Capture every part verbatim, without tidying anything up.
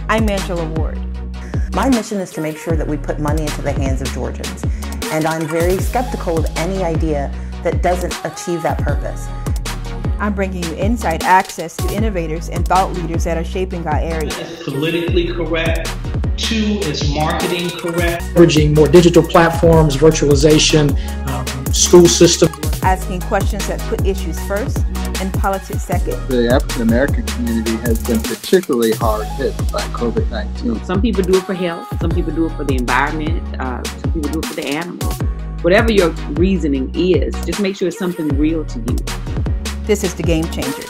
I'm Angela Ward. My mission is to make sure that we put money into the hands of Georgians. And I'm very skeptical of any idea that doesn't achieve that purpose. I'm bringing you inside access to innovators and thought leaders that are shaping our area. It's politically correct. Two, is marketing correct. Leveraging more digital platforms, virtualization, um, school system. Asking questions that put issues first and politics second. The African American community has been particularly hard hit by COVID nineteen. Some people do it for health, some people do it for the environment, uh, some people do it for the animals. Whatever your reasoning is, just make sure it's something real to you. This is the Game Changers.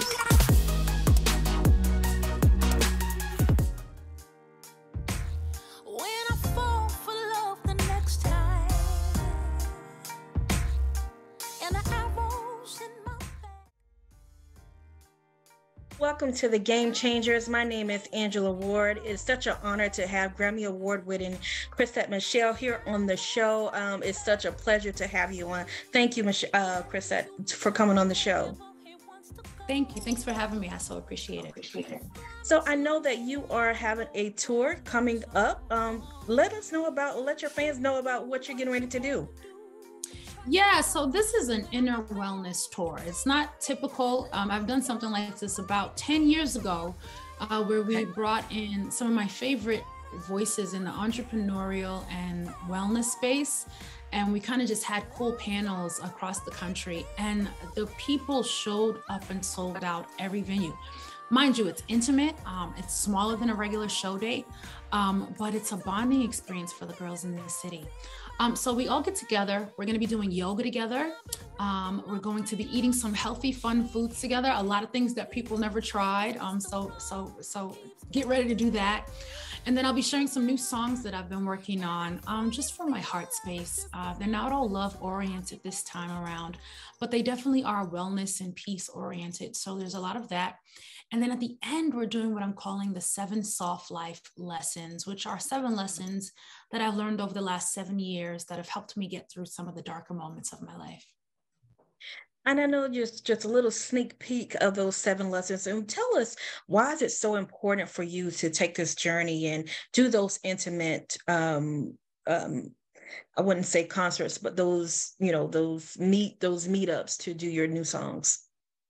Welcome to the Game Changers. My name is Angela Ward. It's such an honor to have Grammy Award winning chrisettemichele here on the show. Um, it's such a pleasure to have you on. Thank you, Mich- uh, Chrisette, for coming on the show. Thank you. Thanks for having me. I so appreciate it. Appreciate it. So I know that you are having a tour coming up. Um, let us know about, let your fans know about what you're getting ready to do. Yeah, so this is an inner wellness tour. It's not typical. Um, I've done something like this about ten years ago, uh, where we brought in some of my favorite voices in the entrepreneurial and wellness space. And we kind of just had cool panels across the country, and the people showed up and sold out every venue. Mind you, it's intimate, um, it's smaller than a regular show date, um, but it's a bonding experience for the girls in the city. Um, so we all get together, we're gonna be doing yoga together. Um, we're going to be eating some healthy, fun foods together, a lot of things that people never tried. Um, so, so, so get ready to do that. And then I'll be sharing some new songs that I've been working on, um, just for my heart space. Uh, they're not all love oriented this time around, but they definitely are wellness and peace oriented. So there's a lot of that. And then at the end, we're doing what I'm calling the seven soft life lessons, which are seven lessons that I've learned over the last seven years that have helped me get through some of the darker moments of my life. And I know just, just a little sneak peek of those seven lessons. And tell us, why is it so important for you to take this journey and do those intimate, um, um, I wouldn't say concerts, but those, you know, those meet, those meetups to do your new songs?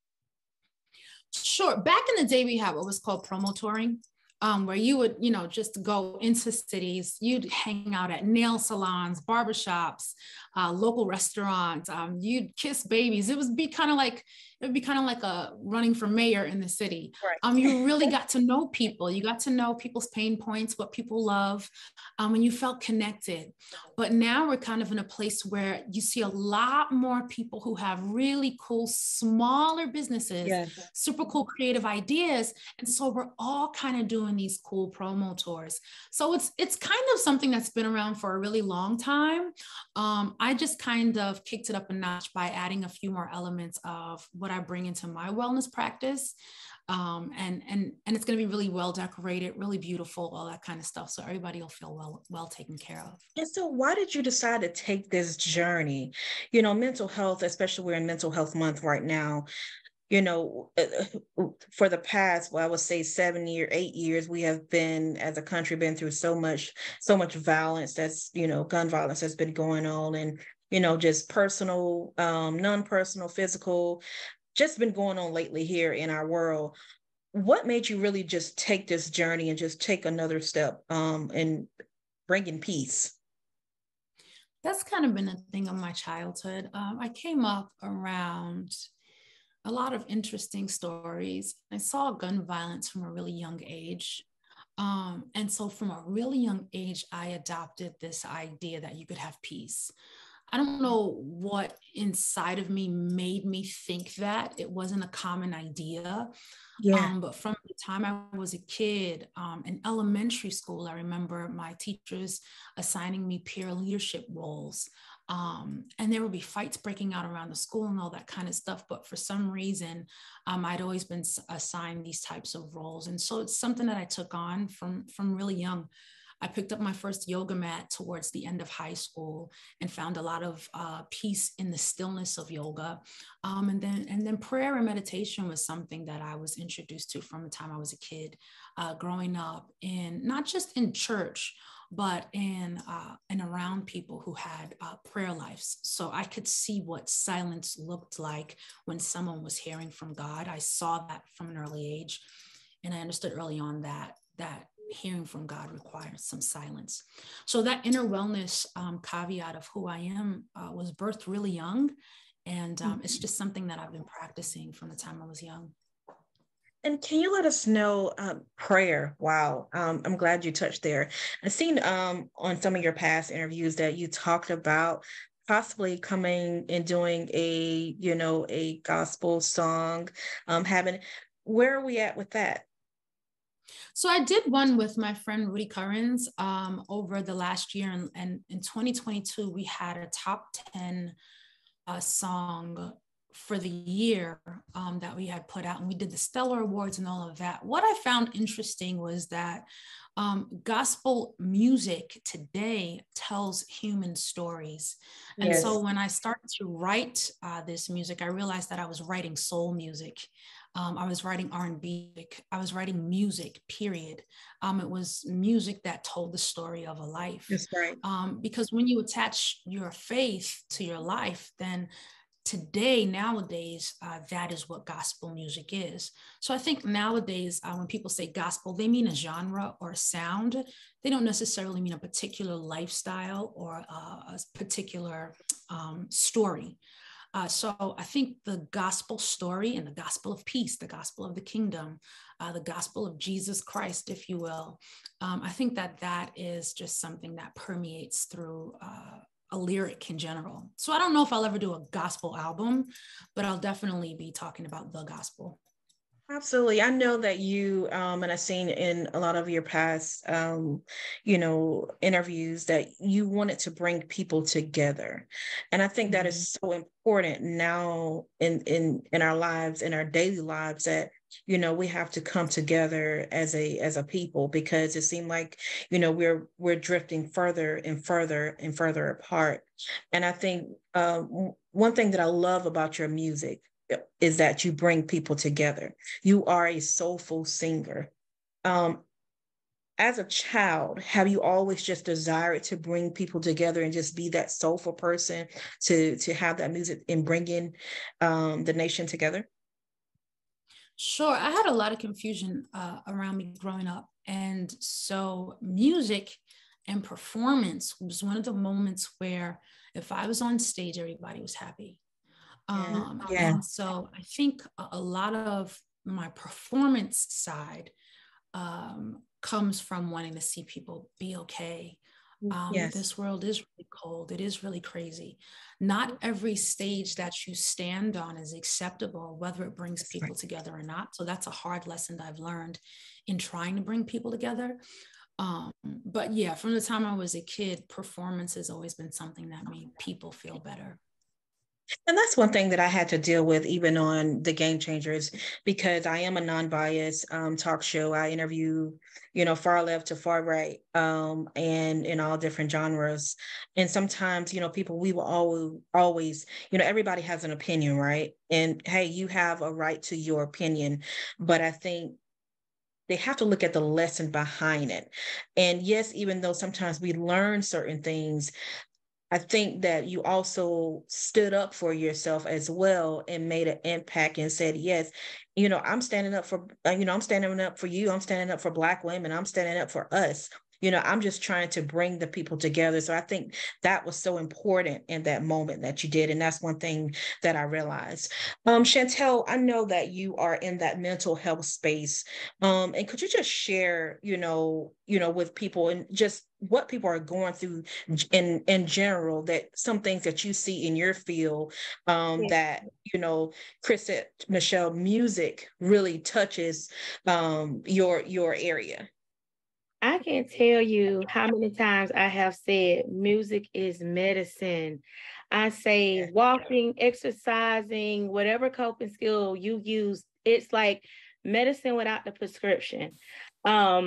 Sure. Back in the day, we had what was called promo touring, um, where you would, you know, just go into cities. You'd hang out at nail salons, barbershops, uh, local restaurants. Um, you'd kiss babies. It would be kind of like, it would be kind of like a running for mayor in the city. Right. Um, you really got to know people. You got to know people's pain points, what people love, um, and you felt connected. But now we're kind of in a place where you see a lot more people who have really cool, smaller businesses, yes, super cool creative ideas. And so we're all kind of doing these cool promo tours. So it's, it's kind of something that's been around for a really long time. Um, I just kind of kicked it up a notch by adding a few more elements of what I bring into my wellness practice. Um, and, and, and it's going to be really well decorated, really beautiful, all that kind of stuff. So everybody will feel well, well taken care of. And so why did you decide to take this journey? You know, mental health, especially we're in mental health month right now. You know, for the past, well, I would say seven year, eight years, we have been, as a country, been through so much, so much violence that's, you know, gun violence has been going on, and, you know, just personal, um, non-personal, physical, just been going on lately here in our world. What made you really just take this journey and just take another step um, in bringing peace? That's kind of been a thing of my childhood. Um, I came up around a lot of interesting stories. I saw gun violence from a really young age. Um, and so from a really young age, I adopted this idea that you could have peace. I don't know what inside of me made me think that. It wasn't a common idea. Yeah. Um, but from the time I was a kid, um, in elementary school, I remember my teachers assigning me peer leadership roles. Um, and there would be fights breaking out around the school and all that kind of stuff. But for some reason, um, I'd always been assigned these types of roles. And so it's something that I took on from, from really young. I picked up my first yoga mat towards the end of high school and found a lot of uh, peace in the stillness of yoga. Um, and then and then prayer and meditation was something that I was introduced to from the time I was a kid, uh, growing up in not just in church, but in uh, and around people who had uh, prayer lives. So I could see what silence looked like when someone was hearing from God. I saw that from an early age, and I understood early on that that hearing from God requires some silence. So that inner wellness um, caveat of who I am uh, was birthed really young. And um, mm-hmm. it's just something that I've been practicing from the time I was young. And can you let us know um, prayer? Wow. Um, I'm glad you touched there. I've seen um, on some of your past interviews that you talked about possibly coming and doing a, you know, a gospel song, um, having, where are we at with that? So I did one with my friend Rudy Currens um, over the last year. And, and in twenty twenty-two, we had a top ten uh, song for the year um, that we had put out. And we did the Stellar Awards and all of that. What I found interesting was that um, gospel music today tells human stories. And yes. so when I started to write uh, this music, I realized that I was writing soul music. Um, I was writing R and B, I was writing music, period. Um, it was music that told the story of a life. That's right. Um, because when you attach your faith to your life, then today, nowadays, uh, that is what gospel music is. So I think nowadays, uh, when people say gospel, they mean a genre or a sound. They don't necessarily mean a particular lifestyle or uh, a particular um, story. Uh, so I think the gospel story and the gospel of peace, the gospel of the kingdom, uh, the gospel of Jesus Christ, if you will, um, I think that that is just something that permeates through uh, a lyric in general. So I don't know if I'll ever do a gospel album, but I'll definitely be talking about the gospel. Absolutely. I know that you, um, and I've seen in a lot of your past, um, you know, interviews that you wanted to bring people together. And I think mm-hmm. that is so important now in, in, in our lives, in our daily lives, that, you know, we have to come together as a, as a people, because it seemed like, you know, we're, we're drifting further and further and further apart. And I think um, one thing that I love about your music is that you bring people together. You are a soulful singer. Um, as a child, have you always just desired to bring people together and just be that soulful person to, to have that music and bringing um, the nation together? Sure. I had a lot of confusion uh, around me growing up. And so music and performance was one of the moments where if I was on stage, everybody was happy. Um, yeah. And so I think a lot of my performance side um, comes from wanting to see people be okay. Um, yes. This world is really cold. It is really crazy. Not every stage that you stand on is acceptable, whether it brings people right. together or not. So that's a hard lesson that I've learned in trying to bring people together. Um, but yeah, from the time I was a kid, performance has always been something that made people feel better. And that's one thing that I had to deal with even on the Game Changers, because I am a non-biased um, talk show. I interview, you know, far left to far right, um, and in all different genres. And sometimes, you know, people, we will always, always, you know, everybody has an opinion, right? And hey, you have a right to your opinion. But I think they have to look at the lesson behind it. And yes, even though sometimes we learn certain things, I think that you also stood up for yourself as well and made an impact and said, yes, you know, I'm standing up for, uh, you know, I'm standing up for you. I'm standing up for Black women. I'm standing up for us. You know, I'm just trying to bring the people together. So I think that was so important in that moment that you did. And that's one thing that I realized. Um, Chantel, I know that you are in that mental health space. Um, and could you just share, you know, you know, with people and just what people are going through in, in general, that some things that you see in your field um, yeah. that, you know, Chrisettemichele music really touches um, your, your area. I can't tell you how many times I have said music is medicine. I say walking, exercising, whatever coping skill you use, it's like medicine without the prescription. Um,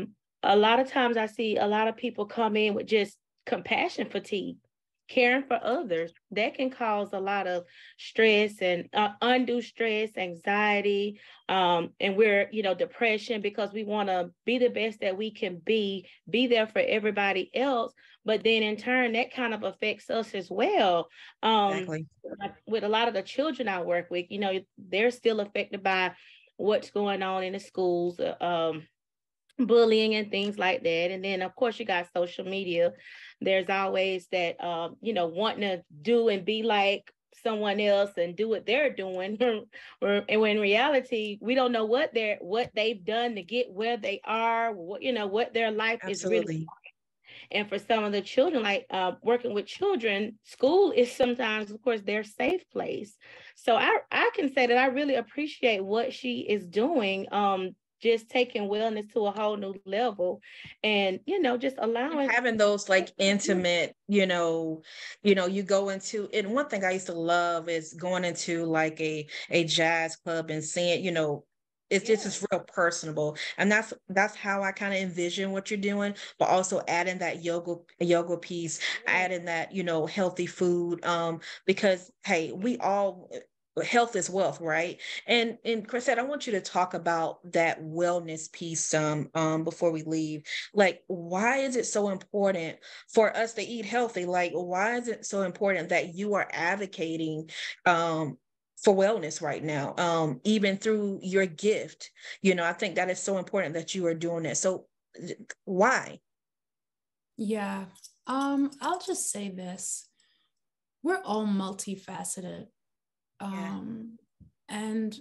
a lot of times I see a lot of people come in with just compassion fatigue, caring for others. That can cause a lot of stress and uh, undue stress, anxiety, um, and we're, you know, depression, because we want to be the best that we can be, be there for everybody else. But then in turn, that kind of affects us as well. Um, Exactly. with a lot of the children I work with, you know, they're still affected by what's going on in the schools, uh, um, bullying and things like that. And then of course you got social media. There's always that, um, you know, wanting to do and be like someone else and do what they're doing. And when in reality, we don't know what they're, what they've done to get where they are, what, you know, what their life Absolutely. is really. And for some of the children, like uh, working with children, school is sometimes, of course, their safe place. So I, I can say that I really appreciate what she is doing, um, just taking wellness to a whole new level, and, you know, just allowing. And having those like intimate, you know, you know, you go into, and one thing I used to love is going into like a, a jazz club and seeing, you know, it's just, it's real personable. And that's, that's how I kind of envision what you're doing, but also adding that yoga, yoga piece, adding that, you know, healthy food. Um, because, hey, we all, health is wealth, right? And, and Chrisette, I want you to talk about that wellness piece, um, um, before we leave. Like, why is it so important for us to eat healthy? Like, why is it so important that you are advocating, um, for wellness right now, um, even through your gift? You know, I think that is so important that you are doing it. So why? Yeah, um, I'll just say this. We're all multifaceted. Um, yeah. And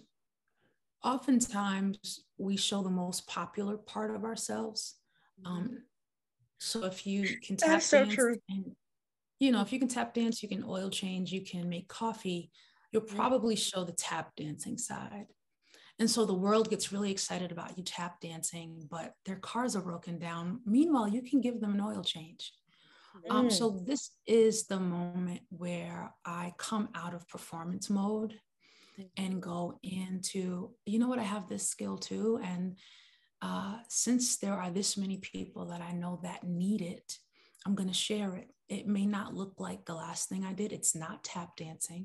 oftentimes we show the most popular part of ourselves. Um, so if you can tap That's so dance, true. and, you know, if you can tap dance, you can oil change, you can make coffee, you'll probably show the tap dancing side. And so the world gets really excited about you tap dancing, but their cars are broken down. Meanwhile, you can give them an oil change. Mm. Um, so this is the moment where I come out of performance mode and go into, you know what, I have this skill too. And uh, since there are this many people that I know that need it, I'm going to share it. It may not look like the last thing I did. It's not tap dancing.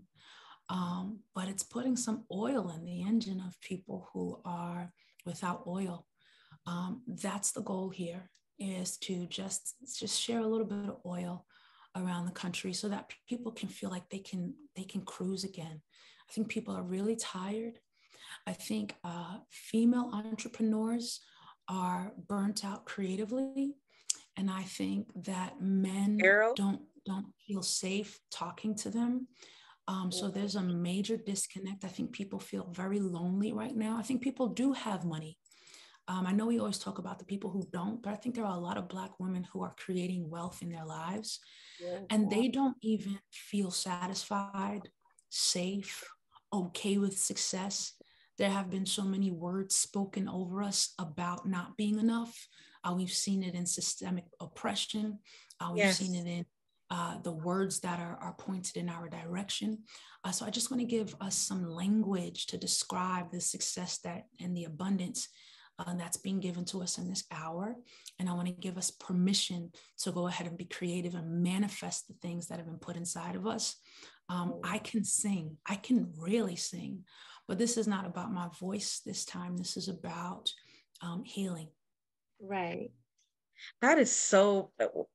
Um, but it's putting some oil in the engine of people who are without oil. Um, that's the goal here, is to just, just share a little bit of oil around the country so that people can feel like they can, they can cruise again. I think people are really tired. I think uh, female entrepreneurs are burnt out creatively. And I think that men Carol? don't, don't feel safe talking to them. Um, so there's a major disconnect. I think people feel very lonely right now. I think people do have money. Um, I know we always talk about the people who don't, but I think there are a lot of Black women who are creating wealth in their lives, yeah. and they don't even feel satisfied, safe, okay with success. There have been so many words spoken over us about not being enough. Uh, we've seen it in systemic oppression. Uh, we've yes. seen it in Uh, the words that are, are pointed in our direction. Uh, so I just want to give us some language to describe the success that and the abundance uh, that's being given to us in this hour. And I want to give us permission to go ahead and be creative and manifest the things that have been put inside of us. Um, I can sing, I can really sing, but this is not about my voice this time. This is about um, healing. Right. That is so...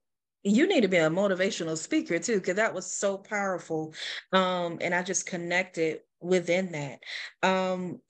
You need to be a motivational speaker too, because that was so powerful. Um, and I just connected within that. Um,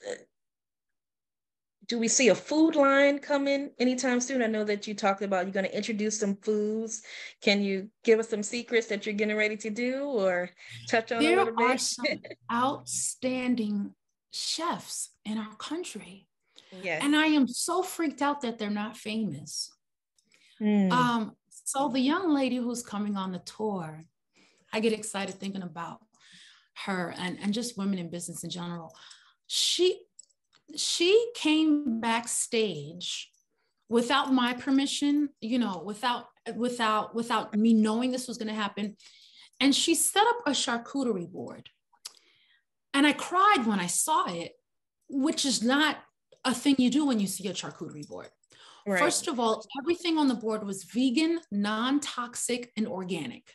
do we see a food line coming anytime soon? I know that you talked about you're going to introduce some foods. Can you give us some secrets that you're getting ready to do or touch on there a little bit? There are some outstanding chefs in our country. Yes. And I am so freaked out that they're not famous. Mm. Um, So the young lady who's coming on the tour, I get excited thinking about her and, and just women in business in general. She, she came backstage without my permission, you know, without, without, without me knowing this was going to happen. And she set up a charcuterie board. And I cried when I saw it, which is not a thing you do when you see a charcuterie board. Right. First of all, everything on the board was vegan, non-toxic, and organic.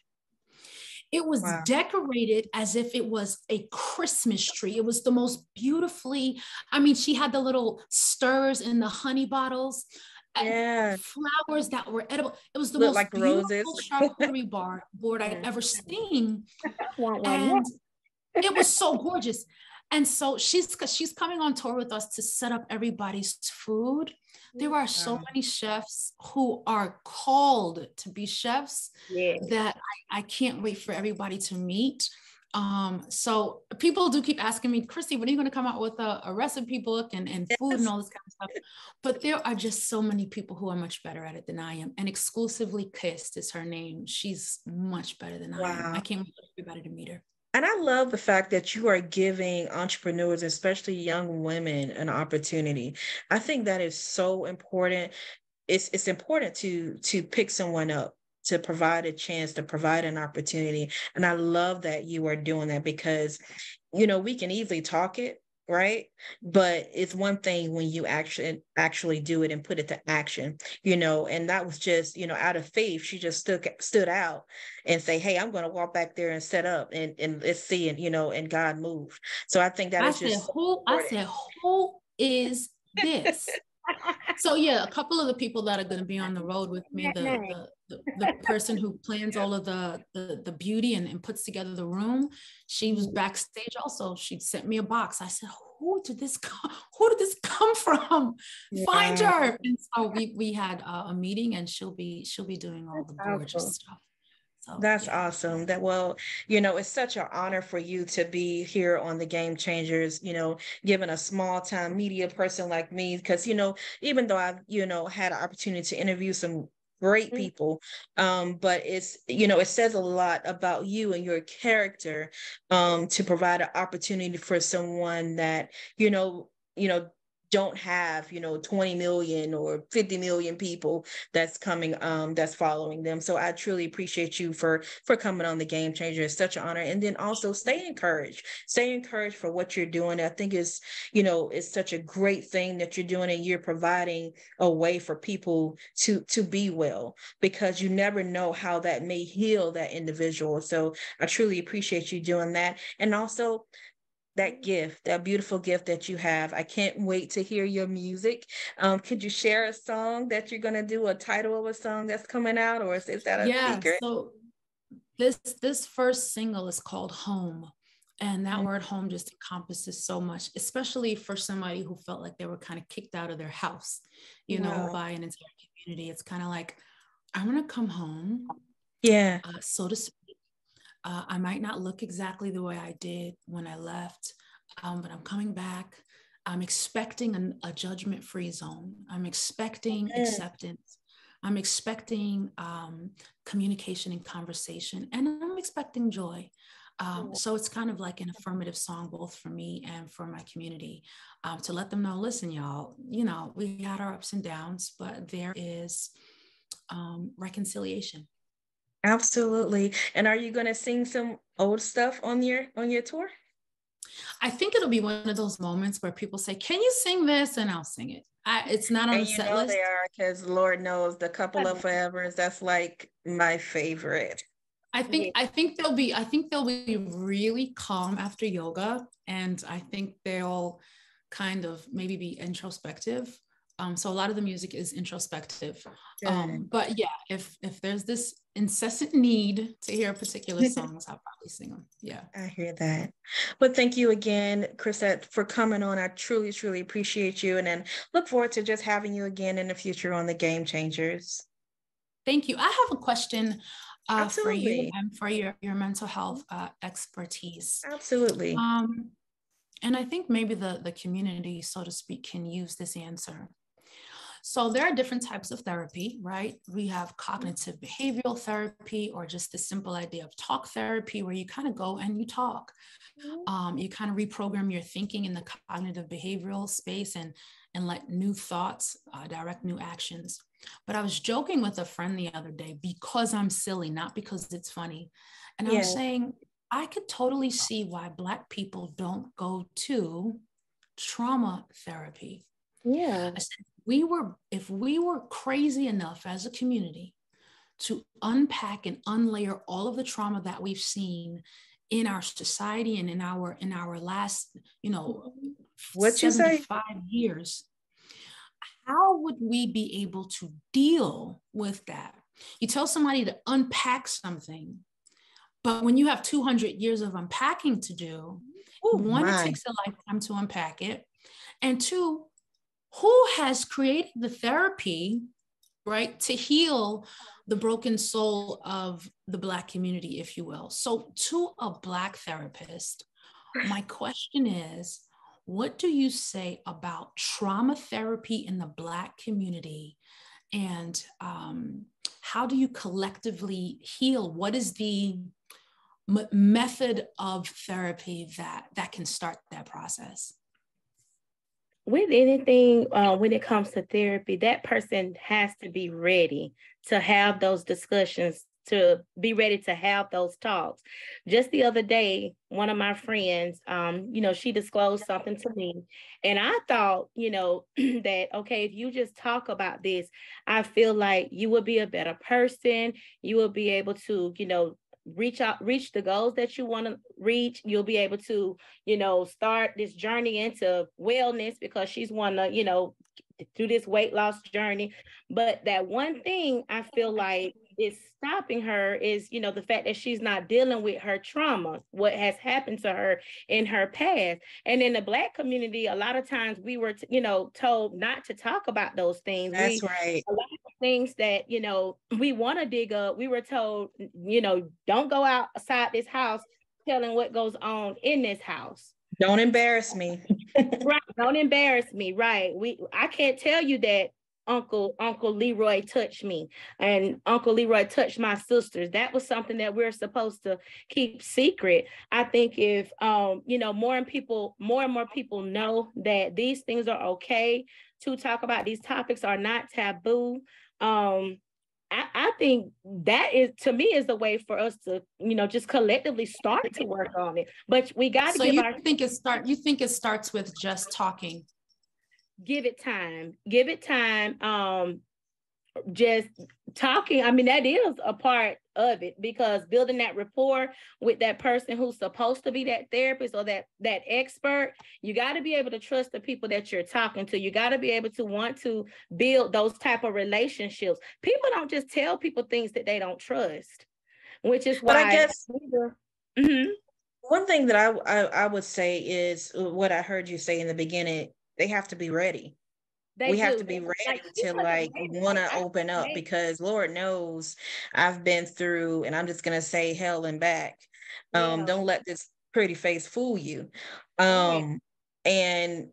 It was wow. decorated as if it was a Christmas tree. It was the most beautifully, I mean, she had the little stirs in the honey bottles, yeah. flowers that were edible. It was the Looked most like beautiful roses. charcuterie bar board I'd ever seen. And it was so gorgeous. And so she's she's coming on tour with us to set up everybody's food. There are so many chefs who are called to be chefs yeah. that I, I can't wait for everybody to meet. Um, so people do keep asking me, Christy, when are you going to come out with a, a recipe book and, and food yes. and all this kind of stuff? But there are just so many people who are much better at it than I am. And Exclusively Kissed is her name. She's much better than wow. I am. I can't wait for everybody to meet her. And I love the fact that you are giving entrepreneurs, especially young women, an opportunity. I think that is so important. It's it's important to to pick someone up, to provide a chance, to provide an opportunity. And I love that you are doing that because, you know, we can easily talk it, right? But it's one thing when you actually actually do it and put it to action, you know, and that was just, you know, out of faith. She just stood stood out and say, hey, I'm going to walk back there and set up and, and let's see, and, you know, and God moved. So I think that I is said, just who, I said, who is this? So yeah, a couple of the people that are going to be on the road with me, the the, the, the person who plans all of the the, the beauty and, and puts together the room, she was backstage also. She sent me a box. I said, who did this come, who did this come from? Yeah. Find her. And so we we had uh, a meeting, and she'll be she'll be doing all the gorgeous stuff. So, That's yeah. awesome. That, well, you know, it's such an honor for you to be here on the Game Changers, you know, given a small time media person like me, because, you know, even though I've, you know, had an opportunity to interview some great people, um, but it's, you know, it says a lot about you and your character um, to provide an opportunity for someone that, you know, you know, don't have, you know, twenty million or fifty million people that's coming, um, that's following them. So I truly appreciate you for, for coming on the Game Changer. It's such an honor. And then also stay encouraged, stay encouraged for what you're doing. I think it's, you know, it's such a great thing that you're doing, and you're providing a way for people to, to be well, because you never know how that may heal that individual. So I truly appreciate you doing that. And also, that gift, that beautiful gift that you have. I can't wait to hear your music. Um, could you share a song that you're going to do, a title of a song that's coming out, or is, is that a yeah, secret? So this, this first single is called Home. And that Mm-hmm. word home just encompasses so much, especially for somebody who felt like they were kind of kicked out of their house, you wow. know, by an entire community. It's kind of like, I'm going to come home. Yeah. Uh, so to speak. Uh, I might not look exactly the way I did when I left, um, but I'm coming back. I'm expecting an, a judgment-free zone. I'm expecting mm-hmm. acceptance. I'm expecting um, communication and conversation, and I'm expecting joy. Um, so it's kind of like an affirmative song, both for me and for my community, um, to let them know, listen, y'all, you know, we had our ups and downs, but there is um, reconciliation. Absolutely. And are you going to sing some old stuff on your on your tour? I think it'll be one of those moments where people say, can you sing this? And I'll sing it. I, it's not on and the you set know list. They are, because Lord knows the Couple of Forevers, that's like my favorite. I think I think they'll be I think they'll be really calm after yoga, and I think they'll kind of maybe be introspective. Um, so a lot of the music is introspective. Um, but yeah, if if there's this incessant need to hear particular songs, I'll probably sing them. Yeah. I hear that. But thank you again, Chrisette, for coming on. I truly, truly appreciate you. And then look forward to just having you again in the future on the Game Changers. Thank you. I have a question uh, for you and for your, your mental health uh, expertise. Absolutely. Um, and I think maybe the, the community, so to speak, can use this answer. So there are different types of therapy, right? We have cognitive behavioral therapy, or just the simple idea of talk therapy, where you kind of go and you talk. Um, you kind of reprogram your thinking in the cognitive behavioral space and, and let new thoughts uh, direct new actions. But I was joking with a friend the other day, because I'm silly, not because it's funny. And I yeah. was saying, I could totally see why Black people don't go to trauma therapy. Yeah. I said, we were, if we were crazy enough as a community to unpack and unlayer all of the trauma that we've seen in our society and in our in our last, you know, what you say? seventy-five years, how would we be able to deal with that? You tell somebody to unpack something, but when you have two hundred years of unpacking to do, Ooh, one, my. It takes a lifetime to unpack it. And two, who has created the therapy, right, to heal the broken soul of the Black community, if you will? So to a Black therapist, my question is, what do you say about trauma therapy in the Black community? And um, how do you collectively heal? What is the m- method of therapy that, that can start that process? With anything, uh, when it comes to therapy, that person has to be ready to have those discussions, to be ready to have those talks. Just the other day, one of my friends, um, you know, she disclosed something to me, and I thought, you know, that, okay, if you just talk about this, I feel like you will be a better person. You will be able to, you know, reach out, reach the goals that you want to reach. You'll be able to, you know, start this journey into wellness, because she's want to, you know, through this weight loss journey. But that one thing I feel like is stopping her is, you know, the fact that she's not dealing with her trauma, what has happened to her in her past. And in the Black community, a lot of times we were, t- you know, told not to talk about those things. That's we, right. A lot of things that, you know, we want to dig up, we were told, you know, don't go outside this house telling what goes on in this house. Don't embarrass me. Right. Don't embarrass me. Right. We I can't tell you that Uncle Uncle Leroy touched me and Uncle Leroy touched my sisters. That was something that we're supposed to keep secret. I think if um, you know, more and people, more and more people know that these things are okay to talk about, these topics are not taboo. Um, I, I think that is, to me, is the way for us to, you know, just collectively start to work on it. But we got to so give you our think it start. You think it starts with just talking. Give it time. Give it time. Um, just talking. I mean, that is a part of it, because building that rapport with that person who's supposed to be that therapist or that that expert, you got to be able to trust the people that you're talking to. You got to be able to want to build those type of relationships. People don't just tell people things that they don't trust, which is why. But I guess mm-hmm. one thing that I, I I would say is what I heard you say in the beginning. They have to be ready. They we do. have to be ready like, to like want to open up, because Lord knows I've been through, and I'm just going to say hell and back. Um, yeah. Don't let this pretty face fool you. Um, right. And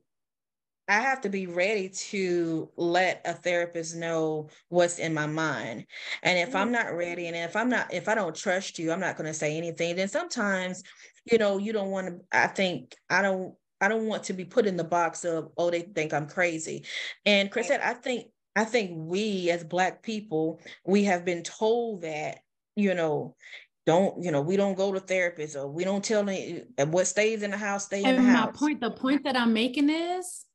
I have to be ready to let a therapist know what's in my mind. And if mm-hmm. I'm not ready, and if I'm not, if I don't trust you, I'm not going to say anything. Then sometimes, you know, you don't want to, I think, I don't, I don't want to be put in the box of, oh, they think I'm crazy. And Chrisette, I think, I think we as Black people, we have been told that, you know, don't, you know, we don't go to therapists, or we don't tell them what stays in the house, stay in and the my house. point, the point that I'm making is,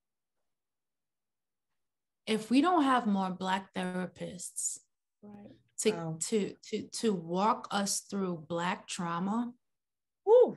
if we don't have more Black therapists right. to, oh. to, to, to walk us through Black trauma, woo.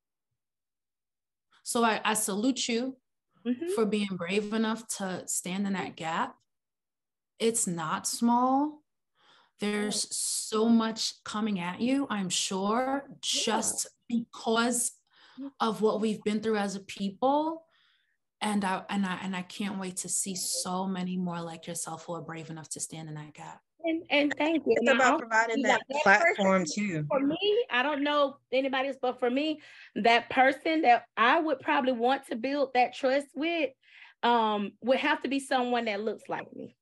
So I, I salute you mm-hmm. for being brave enough to stand in that gap. It's not small. There's so much coming at you, I'm sure, just yeah. because of what we've been through as a people. And I, and I, and I can't wait to see so many more like yourself who are brave enough to stand in that gap. And, and thank you. It's and about providing that, that platform person, too. For me, I don't know anybody else, but for me, that person that I would probably want to build that trust with um, would have to be someone that looks like me.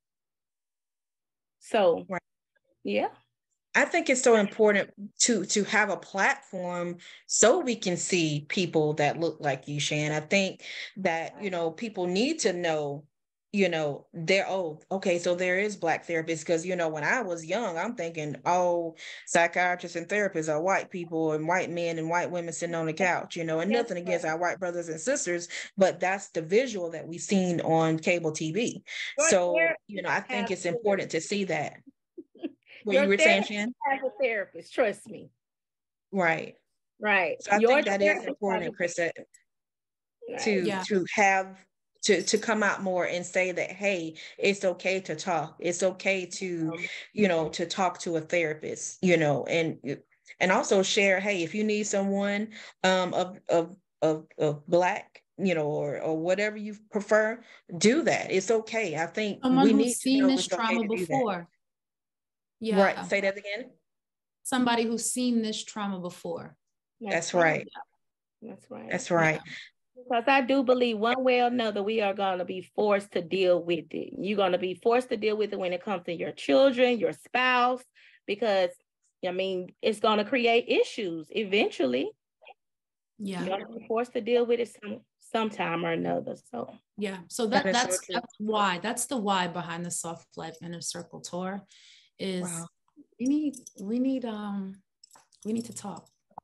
So, right. yeah. I think it's so important to to have a platform so we can see people that look like you, Shan. I think that, you know, people need to know you know, they're, oh, okay, so there is Black therapists. Because, you know, when I was young, I'm thinking, oh, psychiatrists and therapists are white people and white men and white women sitting on the couch, you know, and nothing against our white brothers and sisters, but that's the visual that we've seen on cable T V. So, you know, I think it's important to see that. What you were saying, Shan? As a therapist, trust me. Right. Right. So I Your think that is important, Chrisette, right. to yeah. to have to to come out more and say that, hey, it's okay to talk. It's okay to, you know, to talk to a therapist, you know, and and also share, hey, if you need someone um of of of, of Black, you know, or or whatever you prefer, do that. It's okay. I think Someone we who's need to seen know this it's okay trauma to do before. that. Yeah. Right. Say that again. Somebody who's seen this trauma before. That's, That's right. Yeah. That's right. That's right. Yeah. Because I do believe one way or another, we are going to be forced to deal with it. You're going to be forced to deal with it when it comes to your children, your spouse, because, I mean, it's going to create issues eventually. Yeah. You're going to be forced to deal with it some sometime or another. So, yeah. So that, that that's, so that's why, that's the why behind the Soft Life Inner Circle tour is wow. we need, we need, um, we need to talk.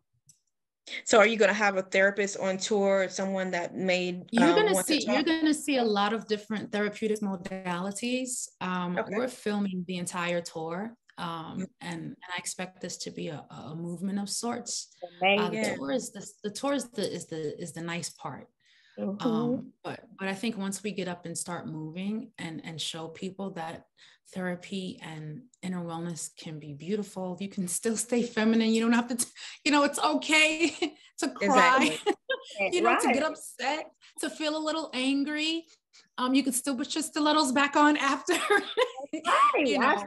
So are you going to have a therapist on tour, someone that made you're um, going to see to you're going to see a lot of different therapeutic modalities. Um, okay. We're filming the entire tour, um, and, and I expect this to be a, a movement of sorts. Uh, the tour is the, the tour is the is the is the nice part. Mm-hmm. Um, but but I think once we get up and start moving and and show people that therapy and inner wellness can be beautiful, you can still stay feminine. You don't have to, t- you know, it's okay to cry, exactly. you know, right. to get upset, to feel a little angry. Um, you can still put your stilettos back on after. Right. You know?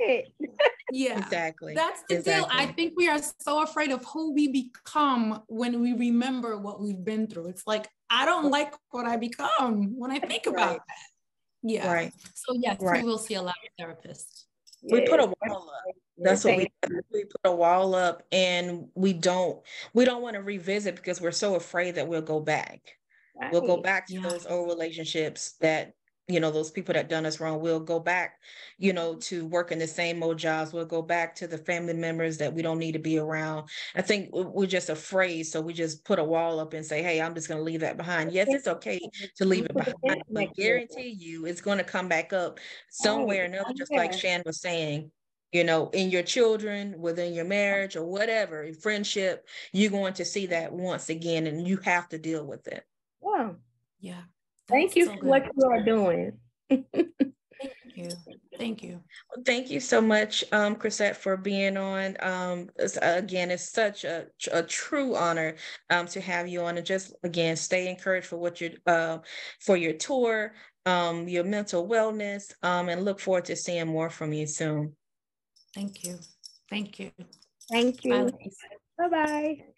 Yeah, exactly. That's the exactly. deal. I think we are so afraid of who we become when we remember what we've been through. It's like, I don't like what I become when I think about right. that. Yeah. Right. So yes, right. we will see a lot of therapists. We put a wall up. That's what we do. We put a wall up, and we don't we don't want to revisit because we're so afraid that we'll go back. Right. We'll go back to yeah. those old relationships that, you know, those people that done us wrong. We'll go back, you know, to working the same old jobs. We'll go back to the family members that we don't need to be around. I think we're just afraid. So we just put a wall up and say, hey, I'm just going to leave that behind. Yes, it's okay to leave it behind, but I guarantee you it's going to come back up somewhere or another, just like Shan was saying, you know, in your children, within your marriage or whatever, friendship, you're going to see that once again, and you have to deal with it. Wow. Yeah. Thank you so for what you are doing. Thank you. Thank you. Well, thank you so much, um, Chrisette, for being on. Um, it's, uh, again, it's such a, a true honor um, to have you on. And just, again, stay encouraged for what you're, uh, for your tour, um, your mental wellness, um, and look forward to seeing more from you soon. Thank you. Thank you. Thank you. Bye-bye.